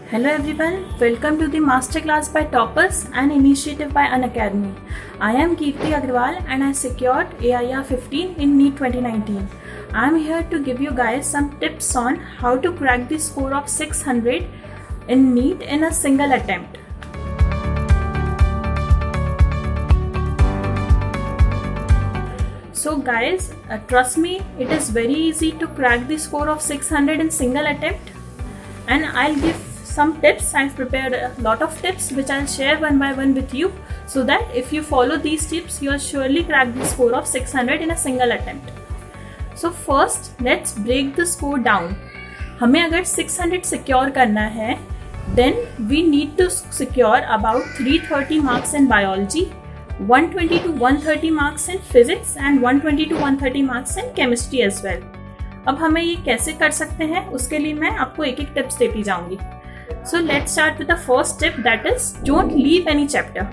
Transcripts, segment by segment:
Hello everyone, welcome to the Masterclass by Toppers, an initiative by Unacademy. I am Kirti Agrawal and I secured AIR 15 in NEET 2019. I am here to give you guys some tips on how to crack the score of 600 in NEET in a single attempt. So guys, trust me, it is very easy to crack the score of 600 in single attempt, and I'll give some tips. I've prepared a lot of tips which I'll share one by one with you, so that if you follow these tips, you'll surely crack the score of 600 in a single attempt. So first, let's break the score down. हमें अगर 600 secure करना है, then we need to secure about 330 marks in biology, 120 to 130 marks in physics and 120 to 130 marks in chemistry as well. अब हमें ये कैसे कर सकते हैं, उसके लिए मैं आपको एक एक टिप्स देती जाऊंगी. So let's start with the first tip, that is don't leave any chapter.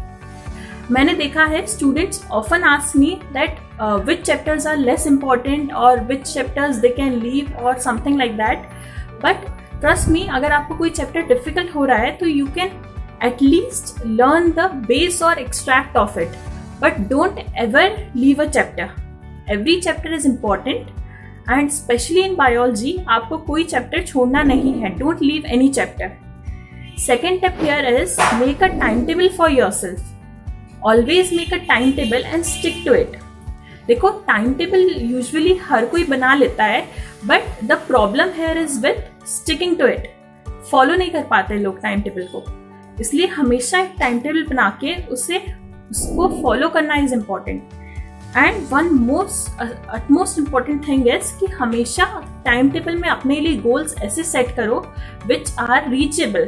मैंने देखा है students often ask me that which chapters are less important or which chapters they can leave or something like that. But trust me, अगर आपको कोई chapter difficult हो रहा है तो you can at least learn the base or extract of it. But don't ever leave a chapter. Every chapter is important. And especially in biology, आपको कोई chapter छोड़ना नहीं है. Don't leave any chapter. Second tip here is make a timetable for yourself. Always make a timetable and stick to it. देखो, timetable usually हर कोई बना लेता है, but the problem here is with sticking to it. Follow नहीं कर पाते लोग timetable को, इसलिए हमेशा एक timetable बना के उसको follow करना is important. And one most important thing is कि हमेशा टाइम टेबल में अपने लिए गोल्स ऐसे सेट करो which are reachable.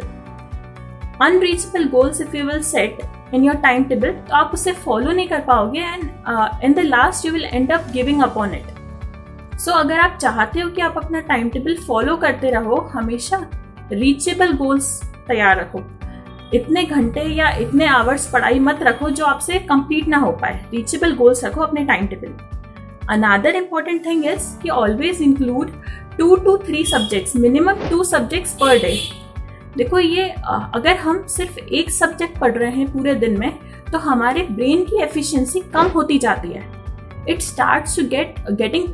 Unreachable goals if you will set in your time table तो आप उसे फॉलो नहीं कर पाओगे and in the last you will end up giving up on it. So अगर आप चाहते हो कि आप अपना टाइम टेबल फॉलो करते रहो, हमेशा रीचेबल गोल्स तैयार रखो. इतने घंटे या इतने आवर्स पढ़ाई मत रखो जो आपसे कंप्लीट ना हो पाए. रीचेबल गोल्स रखो अपने time table. Another important thing is कि always include 2 to 3 subjects, minimum 2 subjects per day. देखो, ये अगर हम सिर्फ एक सब्जेक्ट पढ़ रहे हैं पूरे दिन में तो हमारे ब्रेन की एफिशिएंसी कम होती जाती है. It starts to getting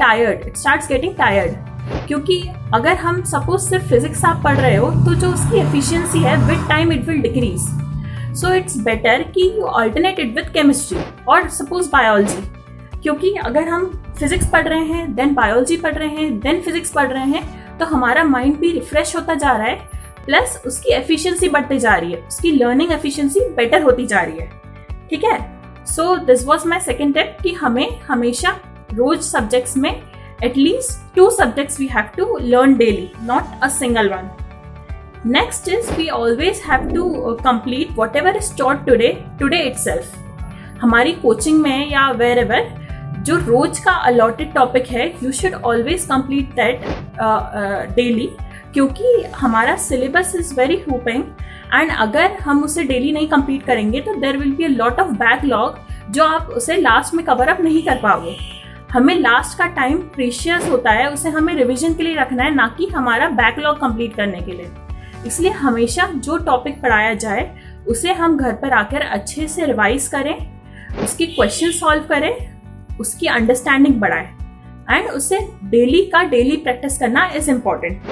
tired. क्योंकि अगर हम सपोज सिर्फ फिजिक्स आप पढ़ रहे हो तो जो उसकी एफिशिएंसी है with time it will decrease. So it's better कि you alternate it with chemistry और सपोज बायोलॉजी. क्योंकि अगर हम फिजिक्स पढ़ रहे हैं, देन बायोलॉजी पढ़ रहे हैं, देन फिजिक्स पढ़ रहे हैं, तो हमारा माइंड भी रिफ्रेश होता जा रहा है, प्लस उसकी एफिशिएंसी बढ़ती जा रही है, उसकी लर्निंग एफिशिएंसी बेटर होती जा रही है. ठीक है. So this was my second tip कि हमें हमेशा रोज सब्जेक्ट्स में at least 2 subjects we have to learn daily, not a single one. Next is we always have to complete whatever is taught today itself. हमारी coaching में या wherever जो रोज का allotted topic है, you should always complete that daily, क्योंकि हमारा syllabus is very hooping and अगर हम उसे daily नहीं complete करेंगे तो there will be a lot of backlog जो आप उसे लास्ट में कवर अप नहीं कर पाओगे. हमें लास्ट का टाइम प्रीशियस होता है, उसे हमें रिवीजन के लिए रखना है, ना कि हमारा बैकलॉग कंप्लीट करने के लिए. इसलिए हमेशा जो टॉपिक पढ़ाया जाए उसे हम घर पर आकर अच्छे से रिवाइज करें, उसकी क्वेश्चन सॉल्व करें, उसकी अंडरस्टैंडिंग बढ़ाएं एंड उसे डेली प्रैक्टिस करना is important.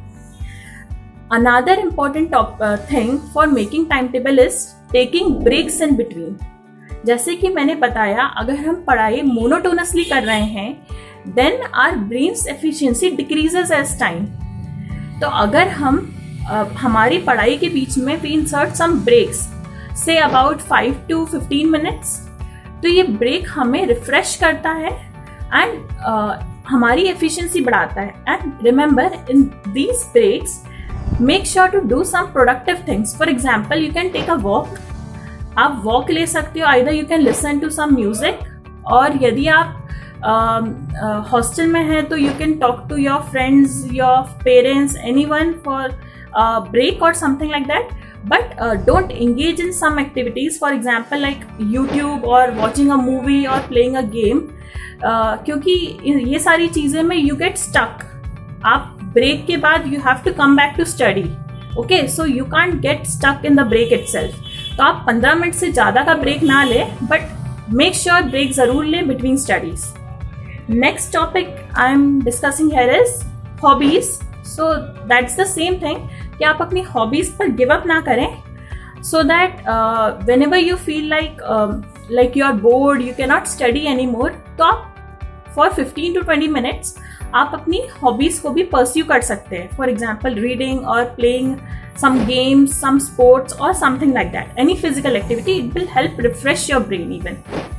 Another important thing for making time table is taking breaks in between. जैसे कि मैंने बताया, अगर हम पढ़ाई मोनोटोनसली कर रहे हैं then our brains efficiency decreases as time. तो अगर हम हमारी पढ़ाई के बीच में we insert some breaks, say about 5 to 15 minutes, तो ये ब्रेक हमें रिफ्रेश करता है एंड हमारी एफिशिएंसी बढ़ाता है. And remember, in these breaks make sure to do some productive things. For example, you can take a walk. आप walk ले सकते हो, either you can listen to some music, और यदि आप हॉस्टल में हैं तो you can talk to your friends, your parents, anyone for break और something like that. But don't engage in some activities, for example like YouTube और watching a movie और playing a game, क्योंकि ये सारी चीजें में यू गेट स्टक. आप break के बाद you have to come back to study. Okay, so you can't get stuck in the break itself. तो आप 15 मिनट से ज़्यादा का ब्रेक ना ले, बट मेक श्योर ब्रेक ज़रूर ले between studies. Next topic I am discussing here is hobbies. So that's the same thing कि आप अपनी हॉबीज पर गिव अप ना करें, so that whenever you feel like you are bored, you cannot study anymore, तो आप for 15 to 20 minutes आप अपनी हॉबीज को भी परस्यू कर सकते हैं। फॉर एग्जाम्पल रीडिंग और playing some games, some sports or something like that, any physical activity, it will help refresh your brain even.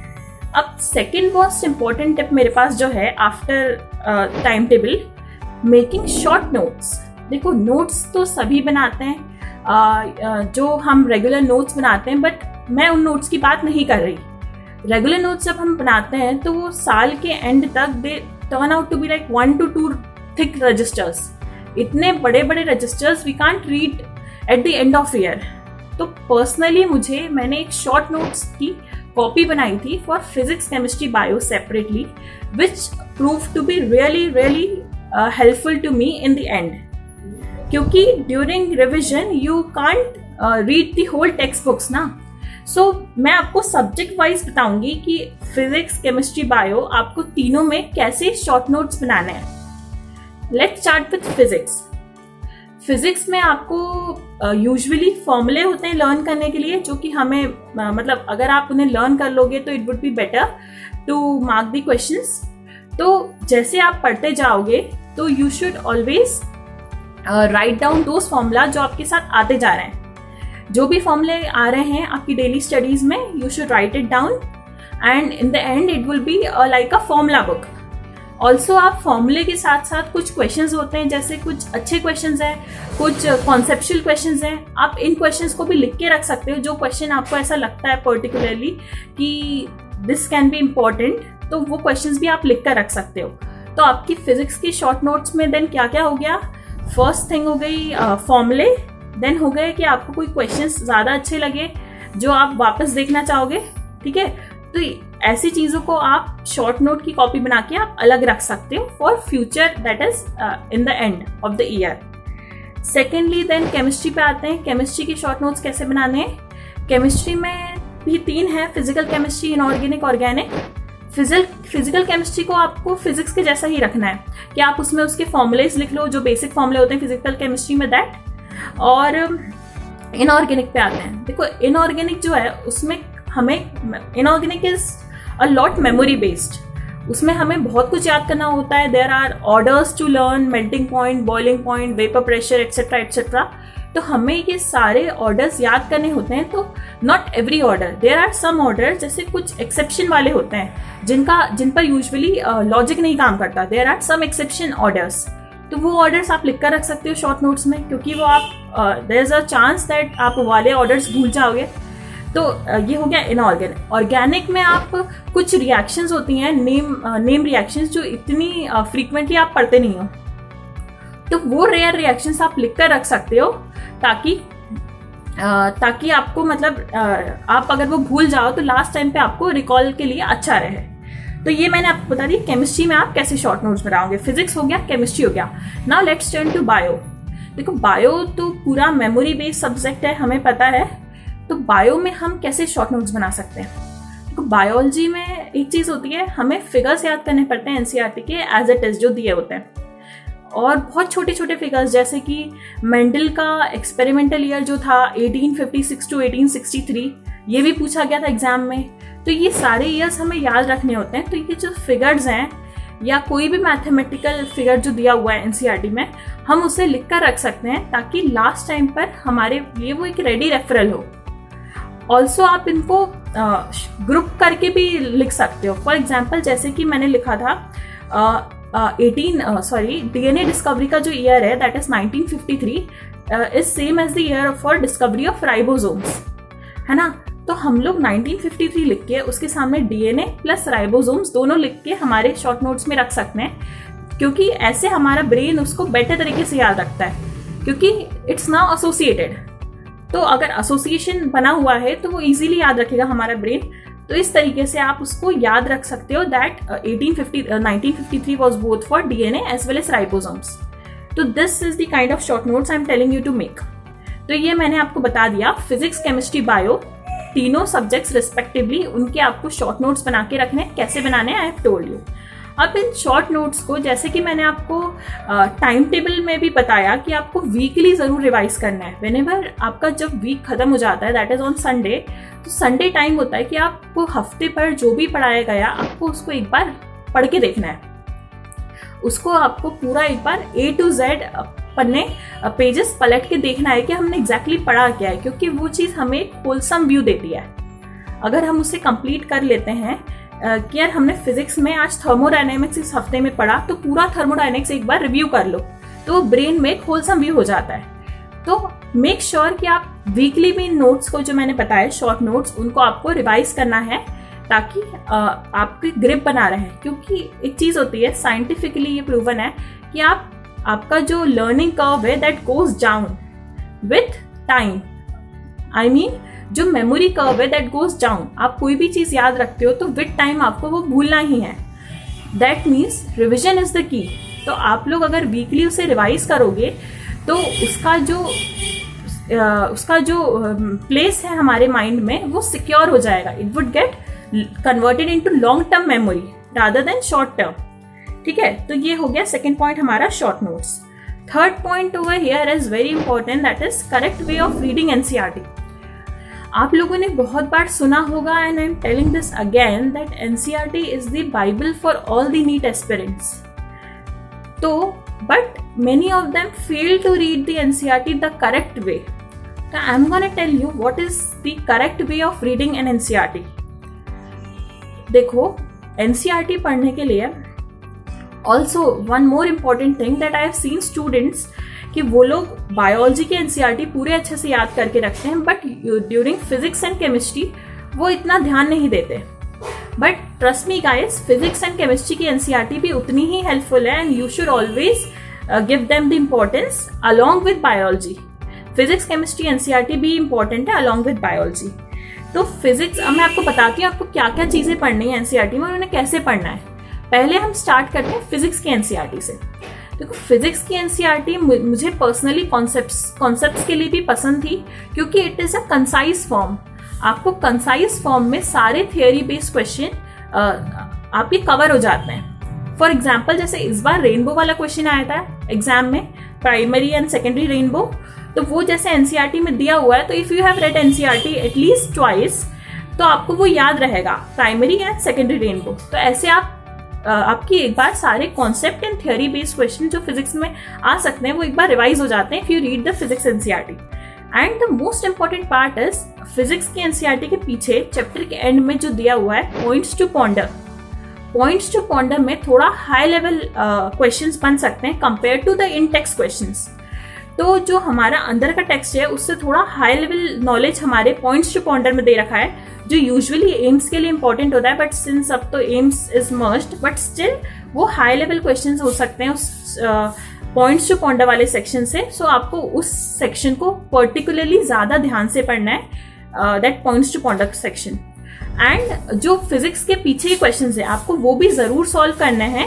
अब सेकेंड मोस्ट इम्पॉर्टेंट टिप मेरे पास जो है after time table, making short notes. देखो notes तो सभी बनाते हैं, जो हम रेगुलर नोट्स बनाते हैं, बट मैं उन नोट्स की बात नहीं कर रही। रेगुलर नोट्स जब हम बनाते हैं तो वो साल के एंड तक they turn out to be like 1 to 2 thick registers. इतने बड़े बड़े registers we can't read at the end of year. तो पर्सनली मैंने एक शॉर्ट नोट्स की कॉपी बनाई थी for physics, chemistry, bio separately, which prove to be really helpful to me in the end, क्योंकि during revision you can't read the whole text books ना। सो मैं आपको सब्जेक्ट वाइज बताऊंगी कि फिजिक्स, केमिस्ट्री, बायो आपको तीनों में कैसे शॉर्ट नोट्स बनाने हैं। Let's start with physics. Physics में आपको यूजुअली फॉर्मूले होते हैं लर्न करने के लिए, जो कि हमें मतलब अगर आप उन्हें लर्न कर लोगे तो it would be better to mark the questions. तो जैसे आप पढ़ते जाओगे तो you should always write down those formula जो आपके साथ आते जा रहे हैं। जो भी फॉर्मूले आ रहे हैं आपकी डेली स्टडीज में, you should write it down and in the end it will be like a formula book. Also आप फॉर्मूले के साथ साथ कुछ क्वेश्चंस होते हैं, जैसे कुछ अच्छे क्वेश्चंस हैं, कुछ कॉन्सेप्चुअल क्वेश्चंस हैं, आप इन क्वेश्चंस को भी लिख के रख सकते हो। जो क्वेश्चन आपको ऐसा लगता है पर्टिकुलरली कि दिस कैन बी इम्पोर्टेंट, तो वो क्वेश्चंस भी आप लिख कर रख सकते हो। तो आपकी फिजिक्स की शॉर्ट नोट्स में देन क्या क्या हो गया, फर्स्ट थिंग हो गई फॉर्मूले, देन हो गए कि आपको कोई क्वेश्चंस ज़्यादा अच्छे लगे जो आप वापस देखना चाहोगे, ठीक है। तो ऐसी चीज़ों को आप शॉर्ट नोट की कॉपी बना के आप अलग रख सकते हो for future, that is in the end of the year. Secondly then chemistry पे आते हैं। केमिस्ट्री की शॉर्ट नोट्स कैसे बनाने हैं। केमिस्ट्री में भी 3 है, physical chemistry, inorganic, organic. Physical chemistry को आपको फिजिक्स के जैसा ही रखना है कि आप उसमें उसके फॉर्मूलेज लिख लो, जो बेसिक फॉर्मूले होते हैं फिजिकल केमिस्ट्री में, दैट। और इनऑर्गेनिक पे आते हैं। देखो इनऑर्गेनिक जो है उसमें हमें, inorganic is a lot memory based, उसमें हमें बहुत कुछ याद करना होता है। There are orders to learn, melting point, boiling point, vapour pressure, etcetera etcetera. तो हमें ये सारे ऑर्डर्स याद करने होते हैं। तो not every order, there are some order, जैसे कुछ एक्सेप्शन वाले होते हैं जिन पर यूजुअली लॉजिक नहीं काम करता, there are some exception orders. तो वो ऑर्डर्स आप लिख कर रख सकते हो शॉर्ट नोट्स में, क्योंकि वो आप there is a chance that आप वाले ऑर्डर्स भूल जाओगे। तो ये हो गया इनऑर्गेनिक। ऑर्गेनिक में आप कुछ रिएक्शंस होती हैं, नेम रिएक्शंस, जो इतनी फ्रीक्वेंटली आप पढ़ते नहीं हो, तो वो रेयर रिएक्शंस आप लिख कर रख सकते हो, ताकि आपको मतलब आप अगर वो भूल जाओ तो लास्ट टाइम पे आपको रिकॉल के लिए अच्छा रहे। तो ये मैंने आपको बता दी केमिस्ट्री में आप कैसे शॉर्ट नोट्स बनाओगे। फिजिक्स हो गया, केमिस्ट्री हो गया। Now let's turn to bio. देखो बायो तो पूरा मेमोरी बेस्ड सब्जेक्ट है, हमें पता है। तो बायो में हम कैसे शॉर्ट नोट्स बना सकते हैं। तो बायोलॉजी में एक चीज़ होती है, हमें फिगर्स याद करने पड़ते हैं एनसीईआरटी के एज इट इज जो दिए होते हैं, और बहुत छोटे छोटे फिगर्स, जैसे कि मेंडल का एक्सपेरिमेंटल ईयर जो था 1856 to 1863, ये भी पूछा गया था एग्जाम में। तो ये सारे ईयर्स हमें याद रखने होते हैं। तो ये जो फिगर्स हैं या कोई भी मैथमेटिकल फिगर जो दिया हुआ है एनसीईआरटी में, हम उसे लिख कर रख सकते हैं, ताकि लास्ट टाइम पर हमारे लिए वो एक रेडी रेफरल हो। ऑल्सो आप इनको ग्रुप करके भी लिख सकते हो। फॉर एग्जाम्पल जैसे कि मैंने लिखा था डीएनए डिस्कवरी का जो ईयर है that is 1953 is same as the year for discovery of ribosomes, है ना। तो हम लोग 1953 लिख के उसके सामने डीएनए प्लस राइबोसोम्स दोनों लिख के हमारे शॉर्ट नोट्स में रख सकते हैं, क्योंकि ऐसे हमारा ब्रेन उसको बेटर तरीके से याद रखता है, क्योंकि इट्स नाउ एसोसिएटेड। तो अगर एसोसिएशन बना हुआ है तो वो इजीली याद रखेगा हमारा ब्रेन। तो इस तरीके से आप उसको याद रख सकते हो that 1953 was both for DNA as well as ribosomes. तो this is the kind of short notes I am telling you to make. तो ये मैंने आपको बता दिया, फिजिक्स, केमिस्ट्री, बायो, तीनों सब्जेक्ट्स रिस्पेक्टिवली उनके आपको शॉर्ट नोट्स बना के रखने। कैसे बनाने आई हैव टोल्ड यू। अब इन शॉर्ट नोट्स को, जैसे कि मैंने आपको टाइम टेबल में भी बताया कि आपको वीकली ज़रूर रिवाइज करना है। व्हेनेवर आपका जब वीक खत्म हो जाता है, दैट इज़ ऑन संडे, तो संडे टाइम होता है कि आपको हफ्ते पर जो भी पढ़ाया गया आपको उसको एक बार पढ़ के देखना है। उसको आपको पूरा एक बार A to Z पन्ने पेजेस पलट के देखना है कि हमने एग्जैक्टली पढ़ा क्या है, क्योंकि वो चीज़ हमें एक होलसम व्यू देती है। अगर हम उसे कंप्लीट कर लेते हैं कि यार हमने फिजिक्स में आज थर्मोडायनेमिक्स इस हफ्ते में पढ़ा, तो पूरा थर्मोडायनेमिक्स एक बार रिव्यू कर लो, तो ब्रेन में एक होलसम व्यू हो जाता है। तो मेक श्योर कि आप वीकली भी नोट्स को, जो मैंने बताया शॉर्ट नोट्स, उनको आपको रिवाइज करना है ताकि आपकी ग्रिप बना रहे। क्योंकि एक चीज होती है, साइंटिफिकली ये प्रूवन है कि आपका जो लर्निंग कर्व है that goes down with time. I mean जो मेमोरी कर्व है दैट गोज डाउन। आप कोई भी चीज याद रखते हो तो विथ टाइम आपको वो भूलना ही है। That means revision is the key. तो आप लोग अगर वीकली उसे रिवाइज करोगे तो उसका जो प्लेस है हमारे माइंड में वो सिक्योर हो जाएगा। It would get converted into long term memory rather than short term. ठीक है, तो ये हो गया सेकेंड पॉइंट हमारा short notes. Third point over here is very important, that is correct way of reading NCERT. आप लोगों ने बहुत बार सुना होगा, and I am telling this again, that NCERT is the Bible for all the NEET aspirants. तो but many of them fail to read the NCERT the correct way. So I'm going to tell you what is the correct way of reading an NCERT. देखो, NCERT पढ़ने के लिए also one more important thing that I have seen students कि वो लोग biology के NCERT पूरे अच्छे से याद करके रखते हैं, but during physics and chemistry वो इतना ध्यान नहीं देते। But trust me guys, physics and chemistry की NCERT भी उतनी ही हेल्पफुल है, and you should always give them the importance along with biology. Physics, chemistry, NCERT भी important है along with biology. तो फिजिक्स, अब मैं आपको बताती हूँ आपको क्या क्या चीजें पढ़नी है NCERT में और उन्हें कैसे पढ़ना है। पहले हम स्टार्ट करते हैं फिजिक्स की NCERT से। देखो, फिजिक्स की NCERT मुझे पर्सनली कॉन्सेप्ट्स के लिए भी पसंद थी, क्योंकि it is a concise form. आपको कंसाइज फॉर्म में सारे थियोरी बेस्ड क्वेश्चन आपके कवर हो जाते हैं। फॉर एग्जाम्पल, जैसे इस बार रेनबो वाला क्वेश्चन आया था एग्जाम में, प्राइमरी एंड सेकेंडरी रेनबो, तो वो जैसे एनसीईआरटी में दिया हुआ है, तो if you have read NCERT at least twice तो आपको वो याद रहेगा, प्राइमरी एंड सेकेंडरी रेनबो। तो ऐसे आपकी एक बार सारे concept and theory based question जो फिजिक्स में आ सकते हैं वो एक बार रिवाइज हो जाते हैं if you read the physics NCERT. And the most important part is physics की एनसीईआरटी के पीछे चैप्टर के एंड में जो दिया हुआ है points to ponder. Points to ponder में थोड़ा हाई लेवल क्वेश्चंस बन सकते हैं compare to the in text questions. तो जो हमारा अंदर का टेक्स्ट है उससे थोड़ा हाई लेवल नॉलेज हमारे पॉइंट्स टू पॉन्डर में दे रखा है, जो यूजुअली एम्स के लिए इंपॉर्टेंट होता है, बट सिंस अब तो AIIMS is merged, but still वो हाई लेवल क्वेश्चंस हो सकते हैं उस पॉइंट्स टू पॉन्डर वाले सेक्शन से। सो आपको उस सेक्शन को पर्टिकुलरली ज्यादा ध्यान से पढ़ना है, that points to ponder section. And जो फिजिक्स के पीछे के क्वेश्चंस है आपको वो भी जरूर सॉल्व करने हैं।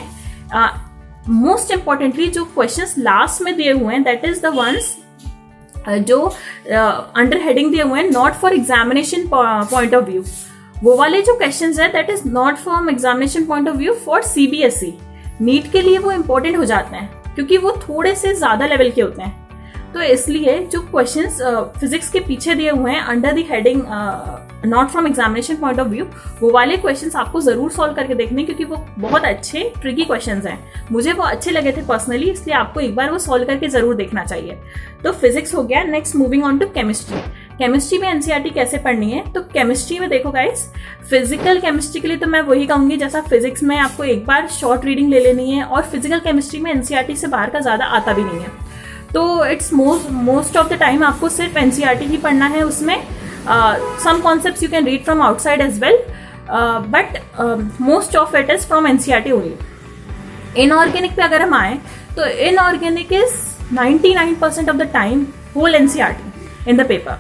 मोस्ट इंपॉर्टेंटली जो क्वेश्चंस लास्ट में दिए हुए हैं, दैट इज द वंस जो अंडर हेडिंग दिए हुए हैं not for examination point of view. वो वाले जो क्वेश्चंस है that is not from examination point of view for CBSE. NEET के लिए वो इंपॉर्टेंट हो जाते हैं क्योंकि वो थोड़े से ज्यादा लेवल के होते हैं। तो इसलिए जो क्वेश्चंस फिजिक्स के पीछे दिए हुए हैं under the heading not from examination point of view, वो वाले क्वेश्चंस आपको जरूर सॉल्व करके देखने, क्योंकि वो बहुत अच्छे ट्रिकी क्वेश्चंस हैं। मुझे वो अच्छे लगे थे पर्सनली, इसलिए आपको एक बार वो सॉल्व करके जरूर देखना चाहिए। तो फिजिक्स हो गया। Next moving on to chemistry. Chemistry में एनसीईआरटी कैसे पढ़नी है? तो केमिस्ट्री में देखो गाइस, फिजिकल केमिस्ट्री के लिए तो मैं वही कहूंगी जैसा फिजिक्स में आपको एक बार शॉर्ट रीडिंग ले लेनी है, और फिजिकल केमिस्ट्री में एनसीईआरटी से बाहर का ज्यादा आता भी नहीं है। तो it's most of the time आपको सिर्फ एनसीईआरटी ही पढ़ना है। उसमें some concepts you can read from outside as well, but most of it is from NCERT only. Inorganic पे अगर हम आए तो inorganic is 99% of the time whole NCERT in the paper.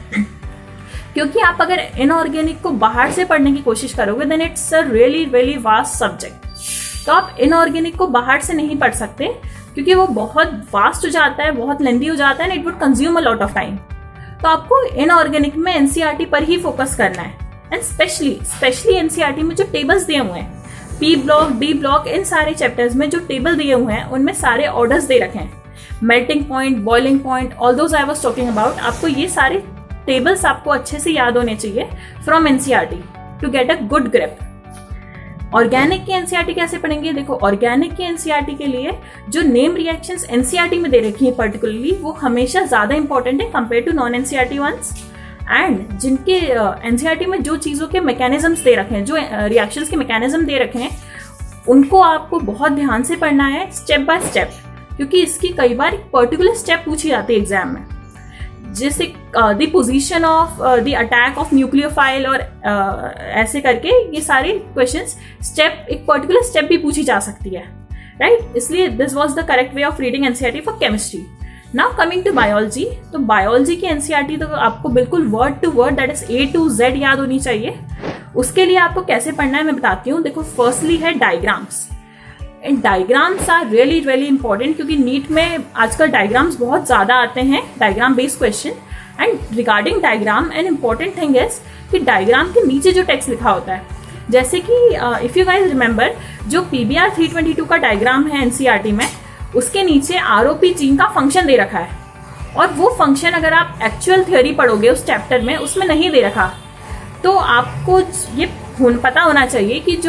क्योंकि आप अगर inorganic को बाहर से पढ़ने की कोशिश करोगे then it's a really vast subject. तो आप inorganic को बाहर से नहीं पढ़ सकते क्योंकि वो बहुत वास्ट हो जाता है, बहुत लेंदी हो जाता है and it would consume a lot of time. तो आपको इनऑर्गेनिक में एनसीईआरटी पर ही फोकस करना है एंड स्पेशली एनसीईआरटी में जो टेबल्स दिए हुए हैं, पी ब्लॉक, डी ब्लॉक, इन सारे चैप्टर्स में जो टेबल दिए हुए हैं उनमें सारे ऑर्डर्स दे रखे हैं, melting point, boiling point, all those I was talking about. आपको ये सारे टेबल्स आपको अच्छे से याद होने चाहिए from NCERT to get a good grip. Organic की एनसीईआरटी कैसे पढ़ेंगे? देखो, ऑर्गेनिक की एनसीईआरटी के लिए जो नेम रिएक्शंस एनसीईआरटी में दे रखी है पर्टिकुलरली, वो हमेशा ज्यादा इंपॉर्टेंट है compare to non NCERT ones. And जिनके एनसीईआरटी में जो चीजों के मैकेनिज्म्स दे रखे हैं, जो रिएक्शंस के मैकेनिज्म दे रखे हैं, उनको आपको बहुत ध्यान से पढ़ना है स्टेप बाय स्टेप, क्योंकि इसकी कई बार एक पर्टिकुलर स्टेप पूछी जाती है एग्जाम में, जैसे the position of the attack of nucleophile और ऐसे करके ये सारे क्वेश्चंस स्टेप, एक पर्टिकुलर स्टेप भी पूछी जा सकती है, राइट? इसलिए this was the correct way of reading NCERT for chemistry. Now coming to biology, तो बायोलॉजी की एनसीईआरटी तो आपको बिल्कुल word to word, that is A to Z याद होनी चाहिए। उसके लिए आपको कैसे पढ़ना है मैं बताती हूँ। देखो, फर्स्टली है diagrams, and diagrams are really really important, क्योंकि नीट में आजकल डायग्राम्स बहुत ज्यादा आते हैं, diagram based question. And regarding diagram, an important thing is कि डायग्राम के नीचे जो टेक्स्ट लिखा होता है, जैसे कि इफ यू गाइज रिमेंबर, जो PBR 322 का डायग्राम है एनसीईआरटी में, उसके नीचे ROP जीन का फंक्शन दे रखा है, और वो फंक्शन अगर आप एक्चुअल थ्योरी पढ़ोगे उस चैप्टर में, उसमें नहीं दे रखा। तो आपको ये पता होना चाहिए कि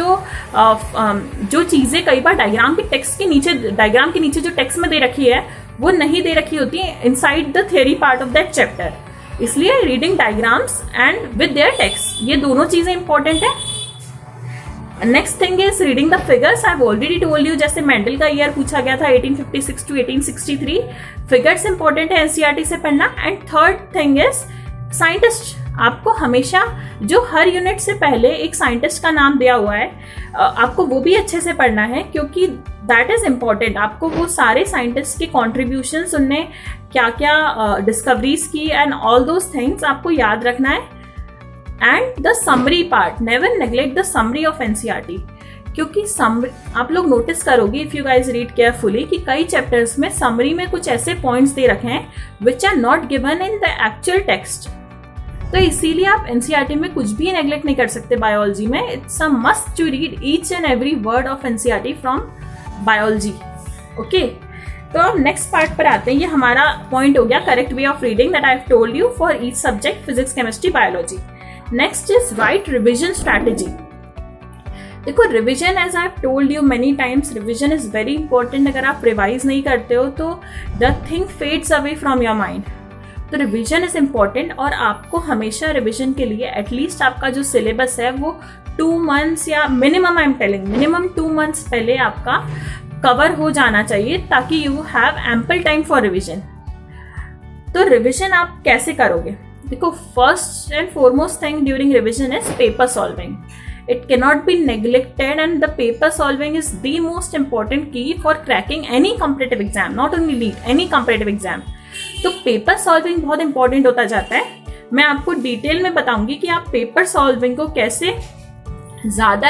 जो चीजें कई बार डायग्राम के नीचे जो टेक्स्ट में दे रखी है, वो नहीं दे रखी होती है inside the theory part of that chapter. इसलिए reading diagrams and with their text, ये दोनों चीजें इंपॉर्टेंट है। Next thing is reading the figures. I have already told you, जैसे मेंडल का ईयर पूछा गया था 1856 टू 1863, फिगर्स इंपॉर्टेंट है एनसीईआरटी से पढ़ना। And third thing is scientist. आपको हमेशा जो हर यूनिट से पहले एक साइंटिस्ट का नाम दिया हुआ है, आपको वो भी अच्छे से पढ़ना है, क्योंकि दैट इज इम्पॉर्टेंट। आपको वो सारे साइंटिस्ट के कॉन्ट्रीब्यूशंस, उनने क्या क्या डिस्कवरीज की एंड ऑल दोज थिंग्स आपको याद रखना है। And the summary part, never neglect the summary of NCERT, क्योंकि आप लोग नोटिस करोगे if you guys read carefully कि कई चैप्टर्स में समरी में कुछ ऐसे पॉइंट्स दे रखे हैं which are not given in the actual text. तो इसीलिए आप एनसीईआरटी में कुछ भी नेग्लेक्ट नहीं कर सकते। बायोलॉजी में it's a must to read each and every word of NCERT from biology. Okay, तो अब नेक्स्ट पार्ट पर आते हैं। ये हमारा पॉइंट हो गया correct way of reading that I have told you for each subject, physics, chemistry, biology. Next is right revision strategy. देखो, revision, as I have told you many times, revision is very important. अगर आप revise नहीं करते हो तो the thing fades away from your mind. तो revision is important, और आपको हमेशा रिवीजन के लिए एटलीस्ट आपका जो सिलेबस है वो 2 months या minimum, I am telling, minimum 2 months पहले आपका कवर हो जाना चाहिए, ताकि you have ample time for revision. तो रिवीजन आप कैसे करोगे? देखो, first and foremost thing during revision is paper solving. It cannot be neglected, and the paper solving is the most important key for cracking any competitive exam, not only NEET, any competitive exam. तो paper solving बहुत important होता जाता है. मैं आपको detail में बताऊंगी कि आप पेपर सॉल्विंग को कैसे ज्यादा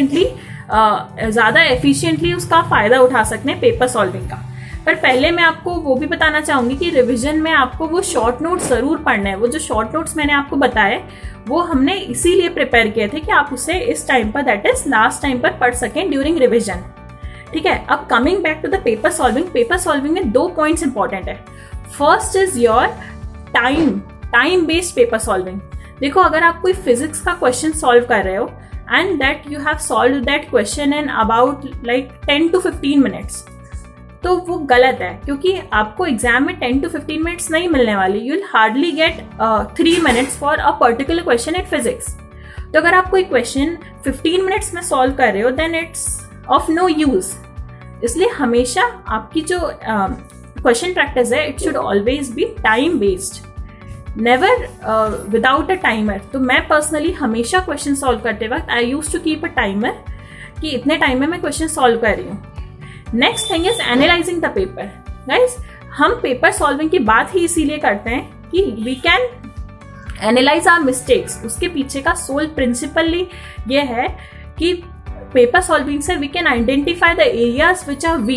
एफिशिएंटली उसका फायदा उठा सकते हैं पेपर सॉल्विंग का. पर पहले मैं आपको वो भी बताना चाहूंगी कि रिवीजन में आपको वो शॉर्ट नोट्स जरूर पढ़ना है. वो जो शॉर्ट नोट्स मैंने आपको बताए वो हमने इसीलिए प्रिपेयर किए थे कि आप उसे इस टाइम पर, दैट इज लास्ट टाइम पर पढ़ सकें ड्यूरिंग रिवीजन. ठीक है. अब coming back to the paper solving. Paper solving में 2 पॉइंट्स इंपॉर्टेंट है. First is your time based paper solving. देखो, अगर आप कोई फिजिक्स का क्वेश्चन सॉल्व कर रहे हो and that you have solved that question in about like 10 to 15 minutes, तो वो गलत है, क्योंकि आपको एग्जाम में 10 to 15 minutes नहीं मिलने वाली. You will hardly get 3 minutes for a particular question in physics. तो अगर आप कोई क्वेश्चन 15 minutes में सॉल्व कर रहे हो then it's of no use. इसलिए हमेशा आपकी जो क्वेश्चन प्रैक्टिस है it should always be time based, never without a timer. तो मैं पर्सनली हमेशा क्वेश्चन सॉल्व करते वक्त I use to keep a timer कि इतने टाइम में मैं क्वेश्चन सॉल्व कर रही हूँ. Next thing is analysing the paper. Guys, हम पेपर सॉल्विंग की बात ही इसीलिए करते हैं कि we can analyse our mistakes. उसके पीछे का सोल प्रिंसिपली ये है कि पेपर सॉल्विंग से we can identify the areas which are weak.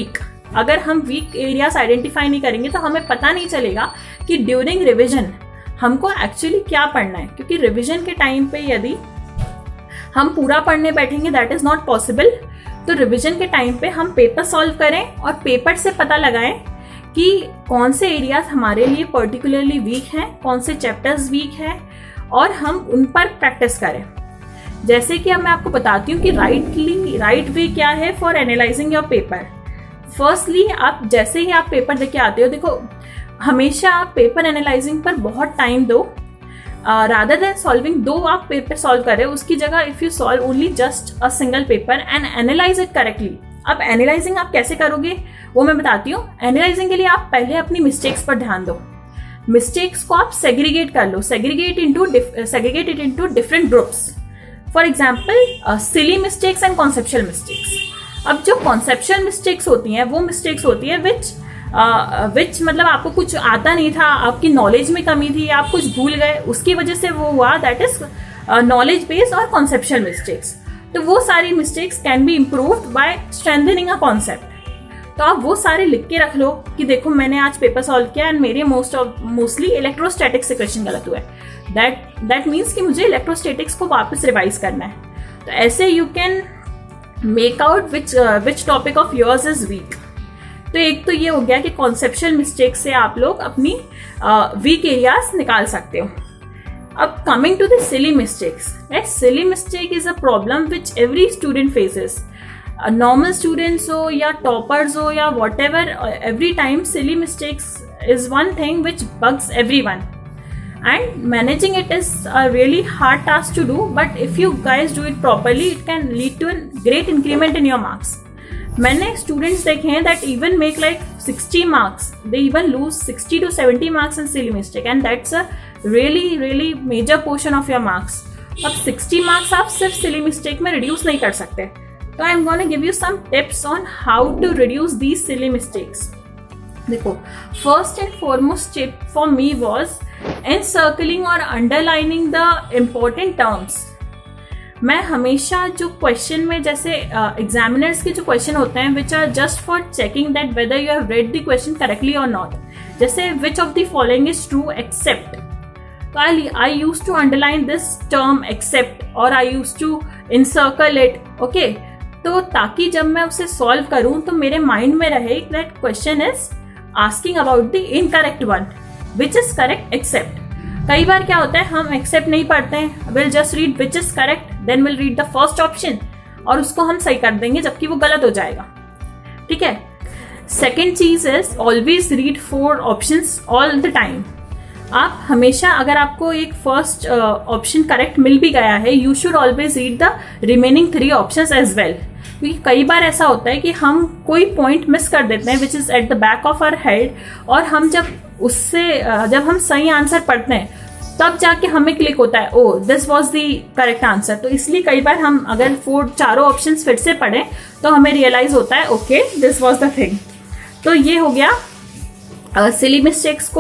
अगर हम वीक एरियाज आइडेंटिफाई नहीं करेंगे तो हमें पता नहीं चलेगा कि ड्यूरिंग रिविजन हमको एक्चुअली क्या पढ़ना है, क्योंकि रिविजन के टाइम पे यदि हम पूरा पढ़ने बैठेंगे दैट इज नॉट पॉसिबल। तो रिविजन के टाइम पे हम पेपर सॉल्व करें और पेपर से पता लगाएं कि कौन से एरियाज हमारे लिए पर्टिकुलरली वीक हैं, कौन से चैप्टर्स वीक हैं, और हम उन पर प्रैक्टिस करें। जैसे कि अब मैं आपको बताती हूँ कि राइट वे क्या है for analysing your paper. Firstly आप जैसे ही आप पेपर देके आते हो, देखो हमेशा आप पेपर एनालाइजिंग पर बहुत टाइम दो, रादर देन सॉल्विंग। दो आप पेपर सॉल्व करें उसकी जगह if you solve only just a single paper and analyse it correctly. अब एनालाइजिंग आप कैसे करोगे वो मैं बताती हूँ। एनालाइजिंग के लिए आप पहले अपनी मिस्टेक्स पर ध्यान दो। मिस्टेक्स को आप सेग्रीगेट कर लो, segregate it into different groups. For example silly mistakes and conceptual mistakes. अब जो कॉन्सेप्चुअल मिस्टेक्स होती हैं वो मिस्टेक्स होती है विच मतलब आपको कुछ आता नहीं था, आपकी नॉलेज में कमी थी, आप कुछ भूल गए, उसकी वजह से वो हुआ, दैट इज नॉलेज बेस्ड और कॉन्सेप्चुअल मिस्टेक्स। तो वो सारी mistakes can be improved by strengthening a concept. तो आप वो सारे लिख के रख लो कि देखो मैंने आज पेपर सॉल्व किया एंड मेरे मोस्टली इलेक्ट्रोस्टैटिक्स से क्वेश्चन गलत हुआ है। दैट मीन्स कि मुझे इलेक्ट्रोस्टैटिक्स को वापस रिवाइज करना है। तो ऐसे you can make out which topic of yours is weak. तो एक तो ये हो गया कि कॉन्सेप्चुअल मिस्टेक से आप लोग अपनी वीक एरियाज निकाल सकते हो। अब coming to the silly mistakes, silly mistake is a problem which every student faces. Normal students हो या टॉपर्स हो या whatever, every time silly mistakes is one thing which bugs everyone and managing it is a really hard task to do, but if you guys do it properly it can lead to a great increment in your marks. मैंने students देखे हैं that even make like 60 marks, they even lose 60 to 70 marks in silly mistake and that's a really major portion of your marks. अब 60 marks आप सिर्फ silly mistake में reduce नहीं कर सकते, तो I am gonna give you some tips on how to reduce these silly mistakes. देखो, first and foremost tip for me was encircling और underlining the important terms. मैं हमेशा जो क्वेश्चन में, जैसे एग्जामिनर्स के जो क्वेश्चन होते हैं which are just for checking that whether you have read the question correctly और नॉट, जैसे which of the following is true except, तो I use to underline this term except और I use to encircle it, okay. तो ताकि जब मैं उसे सॉल्व करूं तो मेरे माइंड में रहे that question is asking about the incorrect one which is correct except. कई बार क्या होता है हम एक्सेप्ट नहीं पढ़ते हैं, will just read which is correct then will read the first option और उसको हम सही कर देंगे जबकि वो गलत हो जाएगा, ठीक है। सेकेंड चीज is always read 4 options all the time. आप हमेशा, अगर आपको एक फर्स्ट ऑप्शन करेक्ट मिल भी गया है, you should always read the remaining 3 options as well, क्योंकि कई बार ऐसा होता है कि हम कोई पॉइंट मिस कर देते हैं which is at the back of our head, और हम जब हम सही आंसर पढ़ते हैं तब जाके हमें क्लिक होता है oh this was the correct answer. तो इसलिए कई बार हम अगर 4 ऑप्शन फिर से पढ़ें तो हमें रियलाइज होता है okay this was the thing. तो ये हो गया सिली मिस्टेक्स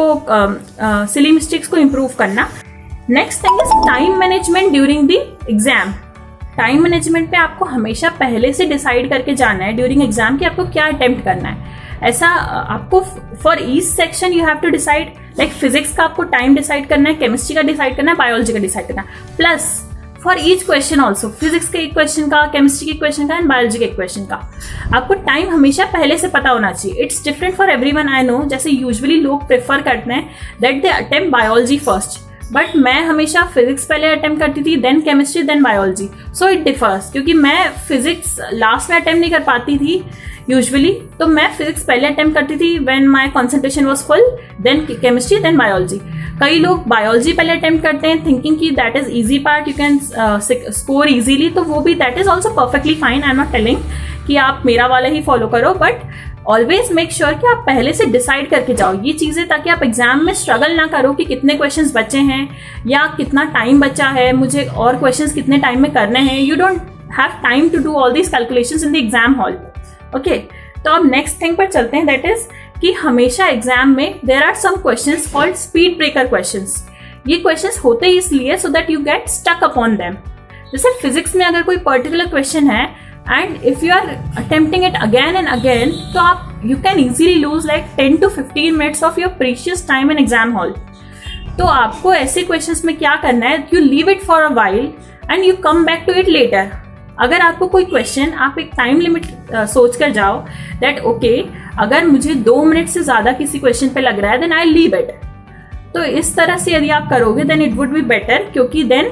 को इम्प्रूव करना। Next thing is time management during the exam. Time management पे आपको हमेशा पहले से डिसाइड करके जाना है ड्यूरिंग एग्जाम कि आपको क्या अटेम्प्ट करना है। ऐसा आपको for each section you have to decide, like physics का आपको टाइम डिसाइड करना है, केमिस्ट्री का डिसाइड करना है, बायोलॉजी का डिसाइड करना है, plus for each question also, physics के एक क्वेश्चन का, केमिस्ट्री के क्वेश्चन का एंड बायोलॉजी के एक क्वेश्चन का आपको टाइम हमेशा पहले से पता होना चाहिए। It's different for everyone, I know. जैसे यूजुअली लोग प्रेफर करते हैं that they attempt biology first, but मैं हमेशा फिजिक्स पहले अटेम्प्ट करती थी, then chemistry, then biology. So it differs, क्योंकि मैं फिजिक्स लास्ट में अटेम्प्ट नहीं कर पाती थी यूजुअली, तो मैं फिजिक्स पहले अटेम्प्ट करती थी when my concentration was full, then chemistry, then biology. कई लोग बायोलॉजी पहले अटेम्प्ट करते हैं थिंकिंग कि that is easy part, you can score easily, तो वो भी that is also perfectly fine. I am not telling कि आप मेरा वाला ही फॉलो करो, बट ऑलवेज मेक श्योर कि आप पहले से डिसाइड करके जाओ ये चीजें, ताकि आप एग्जाम में स्ट्रगल ना करो कि कितने क्वेश्चंस बचे हैं या कितना टाइम बचा है, मुझे और क्वेश्चंस कितने टाइम में करने हैं। You don't have time to do all these calculations in the exam hall, okay. तो अब नेक्स्ट थिंग पर चलते हैं, दैट इज कि हमेशा एग्जाम में there are some questions called speed breaker questions. ये क्वेश्चंस होते ही इसलिए so that you get stuck upon them. जैसे फिजिक्स में अगर कोई पर्टिकुलर क्वेश्चन है and if you are attempting it again and again, तो आप you can easily lose like 10 to 15 minutes of your precious time in exam hall. तो आपको ऐसे क्वेश्चंस में क्या करना है, you leave it for a while and you come back to it later. अगर आपको कोई क्वेश्चन, आप एक टाइम लिमिट सोच कर जाओ दैट ओके, अगर मुझे 2 मिनट से ज्यादा किसी क्वेश्चन पे लग रहा है देन आई लीव इट. तो इस तरह से यदि आप करोगे then it would be better, क्योंकि देन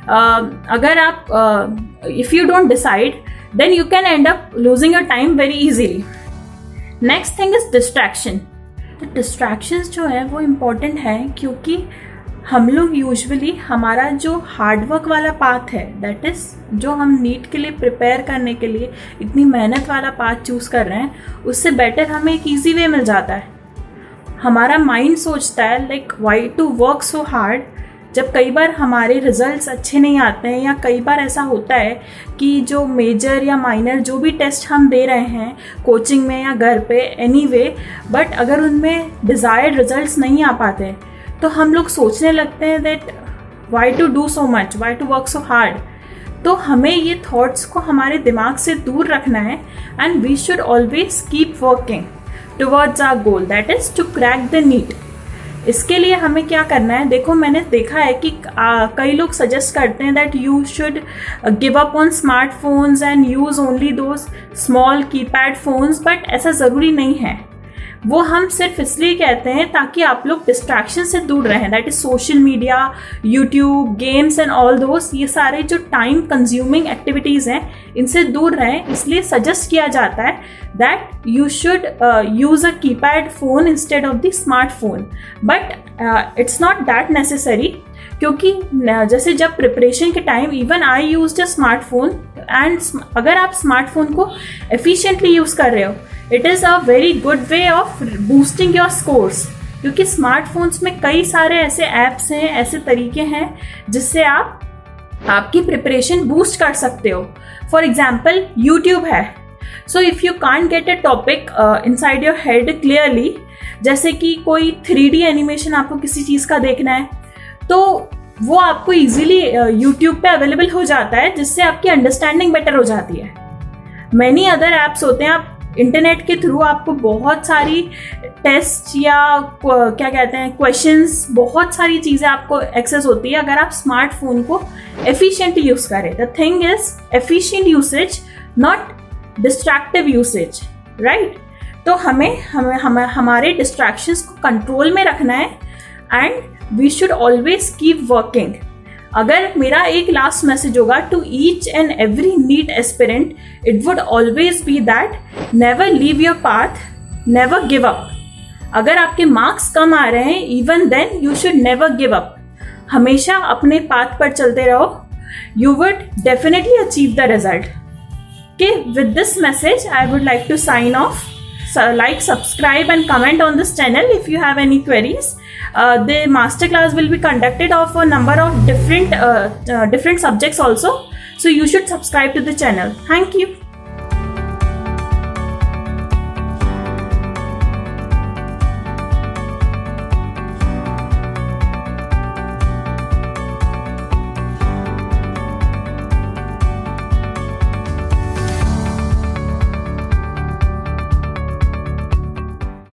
अगर आप if you don't decide then you can end up losing your time very easily. Next thing is distraction. तो डिस्ट्रैक्शंस जो है वो इम्पोर्टेंट है, क्योंकि हम लोग यूजुअली हमारा जो हार्डवर्क वाला पाथ है, दैट इज जो हम नीट के लिए प्रिपेयर करने के लिए इतनी मेहनत वाला पाथ चूज कर रहे हैं, उससे बेटर हमें एक ईजी वे मिल जाता है. हमारा माइंड सोचता है like why to work so hard. जब कई बार हमारे रिजल्ट्स अच्छे नहीं आते हैं, या कई बार ऐसा होता है कि जो मेजर या माइनर जो भी टेस्ट हम दे रहे हैं कोचिंग में या घर पे एनीवे, बट अगर उनमें डिजायर्ड रिजल्ट्स नहीं आ पाते तो हम लोग सोचने लगते हैं that why to do so much, why to work so hard. तो हमें ये थॉट्स को हमारे दिमाग से दूर रखना है and we should always keep working towards our goal, that is to crack the NEET. इसके लिए हमें क्या करना है, देखो मैंने देखा है कि कई लोग सजेस्ट करते हैं that you should give up on smartphones and use only those small keypad phones, but ऐसा ज़रूरी नहीं है. वो हम सिर्फ इसलिए कहते हैं ताकि आप लोग डिस्ट्रैक्शन से दूर रहें, that is social media, YouTube, games and all those. ये सारे जो टाइम कंज्यूमिंग एक्टिविटीज़ हैं इनसे दूर रहें, इसलिए सजेस्ट किया जाता है that you should use a keypad phone instead of the smartphone. But it's not that necessary, क्योंकि जैसे जब प्रिपरेशन के time even I used a smartphone, and अगर आप स्मार्टफोन को एफिशिएंटली यूज़ कर रहे हो, it is a very good way of boosting your scores. क्योंकि स्मार्टफोन्स में कई सारे ऐसे ऐप्स हैं, ऐसे तरीके हैं जिससे आप आपकी प्रिपरेशन बूस्ट कर सकते हो. फॉर एग्जाम्पल यूट्यूब है. So if you can't get a topic inside your head clearly, जैसे कि कोई 3D एनिमेशन आपको किसी चीज़ का देखना है, तो वो आपको इजीली यूट्यूब पे अवेलेबल हो जाता है, जिससे आपकी अंडरस्टैंडिंग बेटर हो जाती है. मैनी अदर ऐप्स होते हैं, आप इंटरनेट के थ्रू आपको बहुत सारी टेस्ट या क्या कहते हैं क्वेश्चंस, बहुत सारी चीज़ें आपको एक्सेस होती है अगर आप स्मार्टफोन को एफिशिएंटली यूज़ करें. The thing is efficient usage, not distractive usage, right. तो हमें हमारे डिस्ट्रैक्शंस को कंट्रोल में रखना है and we should always keep working. अगर मेरा एक लास्ट मैसेज होगा to each and every NEET aspirant, it would always be that never leave your path, never give up. अगर आपके मार्क्स कम आ रहे हैं, even then you should never give up. हमेशा अपने पाथ पर चलते रहो, you would definitely achieve the result. Okay, with this message, I would like to sign off. So, like, subscribe and comment on this channel if you have any queries. The masterclass will be conducted of a number of different subjects also. So you should subscribe to the channel. Thank you.